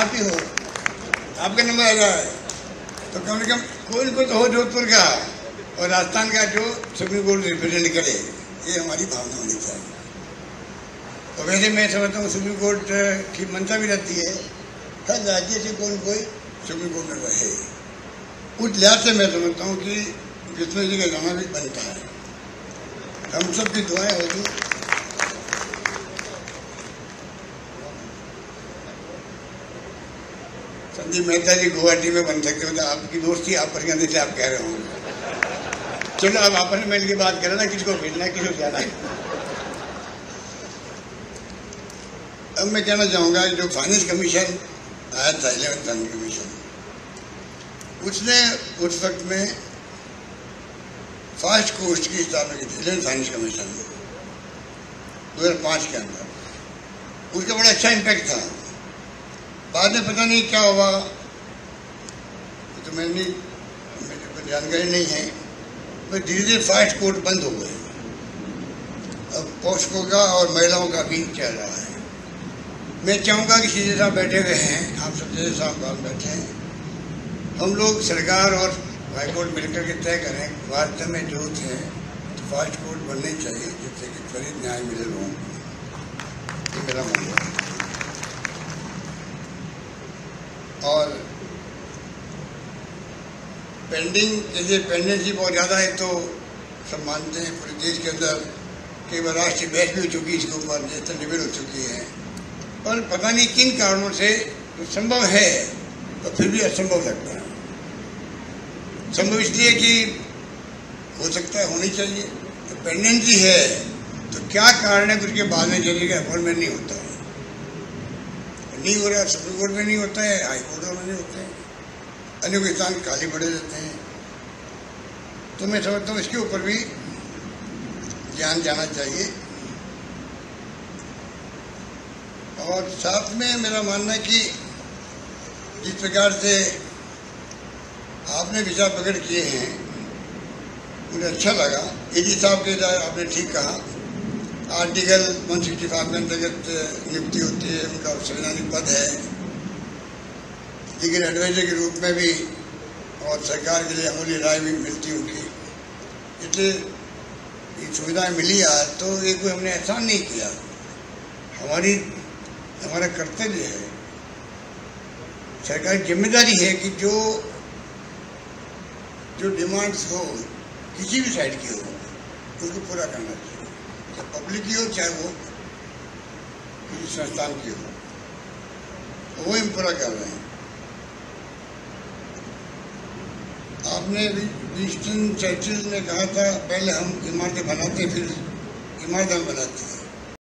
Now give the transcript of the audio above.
आप ही हो, आपका नंबर आ रहा है, तो कम से कम कोई को तो हो जोधपुर का और राजस्थान का जो सुप्रीम कोर्ट रिप्रेजेंट करे, ये हमारी भावना होनी चाहिए। तो वैसे मैं समझता हूँ सुप्रीम कोर्ट की मंशा भी रहती है हर राज्य से कोई सुप्रीम कोर्ट में रहे। उस लिहाज से मैं समझता हूँ कि कृष्ण जी का गाना भी बनता है, हम सब की दुआएं होगी। संदीप मेहता जी गुवाहाटी में बन सकते हो, तो आपकी दोस्ती आप पर से आप कह रहे होंगे। चलो अब आपस में मिल के बात करें ना, किसको भेजना है किसको जाना है। अब मैं कहना चाहूँगा जो फाइनेंस कमीशन आया था 11th फाइनेंस कमीशन, उसने उस वक्त में फर्स्ट कोस्ट की स्थापना की थी 11th फाइनेंस कमीशन 2005 के अंदर। उसका बड़ा अच्छा इम्पैक्ट था। बाद में पता नहीं क्या हुआ, तो मेरी जानकारी नहीं है, पर धीरे धीरे फास्ट कोर्ट बंद हो गए। अब पोस्को का और महिलाओं का भी चल रहा है। मैं चाहूँगा कि सीधे साहब बैठे हुए हैं, आप सब सीधे साहब बैठे हैं, हम लोग सरकार और हाईकोर्ट मिलकर के तय करें वास्तव में जरूरत है तो फास्ट कोर्ट बननी चाहिए, जिससे कि त्वरित न्याय मिले लोगों को। ये मेरा मानना है। और पेंडिंग जैसे पेंडेंसी बहुत ज़्यादा है, तो सब मानते हैं पूरे देश के अंदर कई बार राष्ट्रीय बहस भी हो चुकी है इसके ऊपर, नेशनल डिबेट हो चुकी है, पर पता नहीं किन कारणों से तो संभव है तो फिर भी असंभव लगता है। संभव इसलिए कि हो सकता है होनी चाहिए, तो पेंडेंसी है तो क्या कारण है, उसके बाद में जजेगा अपॉइंटमेंट नहीं होता है, नहीं हो रहा, सुप्रीम कोर्ट में नहीं होता है, हाई कोर्ट में नहीं होते हैं, अनेक स्थान खाली पड़े रहते हैं। तो मैं समझता हूँ इसके ऊपर भी ध्यान जाना चाहिए। और साथ में मेरा मानना है कि जिस प्रकार से आपने विचार प्रकट किए हैं मुझे अच्छा लगा। एजी साहब के आपने ठीक कहा, आर्टिकल 165 के अंतर्गत नियुक्ति होती है, उनका संवैधानिक पद है, लेकिन एडवाइजर के रूप में भी और सरकार के लिए अमूल्य राय भी मिलती होगी। इसलिए ये सुविधाएँ मिली आज, तो ये कोई हमने एहसान नहीं किया, हमारा कर्तव्य है, सरकार की जिम्मेदारी है कि जो डिमांड्स हो किसी भी साइड की हो उसको पूरा करना चाहिए, चाहे पब्लिक की हो चाहे वो किसी संस्थान की हो, तो वो हम पूरा कर रहे हैं। आपने विंस्टन चर्चिल ने कहा था पहले हम इमारतें बनाते फिर ईमानदार बनाते हैं।